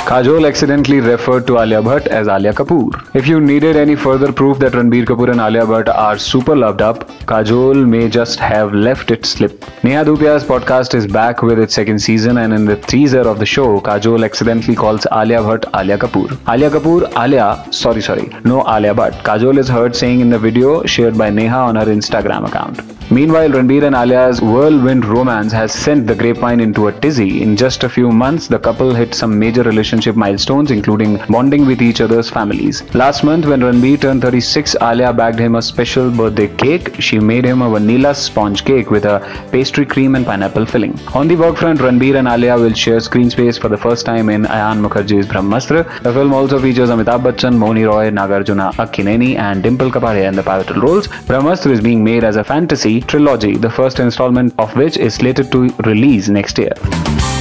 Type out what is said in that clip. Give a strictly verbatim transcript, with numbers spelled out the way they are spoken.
Kajol accidentally referred to Alia Bhatt as Alia Kapoor. If you needed any further proof that Ranbir Kapoor and Alia Bhatt are super loved up, Kajol may just have left it slip. Neha Dhupia's podcast is back with its second season, and in the teaser of the show, Kajol accidentally calls Alia Bhatt Alia Kapoor. Alia Kapoor, Alia, sorry, sorry, no Alia Bhatt. Kajol is heard saying in the video shared by Neha on her Instagram account. Meanwhile, Ranbir and Alia's whirlwind romance has sent the grapevine into a tizzy. In just a few months, the couple hit some major relationship milestones, including bonding with each other's families. Last month, when Ranbir turned thirty-six, Alia bagged him a special birthday cake. She made him a vanilla sponge cake with a pastry cream and pineapple filling. On the work front, Ranbir and Alia will share screen space for the first time in Ayan Mukherjee's Brahmastra. The film also features Amitabh Bachchan, Mouni Roy, Nagarjuna Akkineni, and Dimple Kapadia in the pivotal roles. Brahmastra is being made as a fantasy trilogy, the first installment of which is slated to release next year.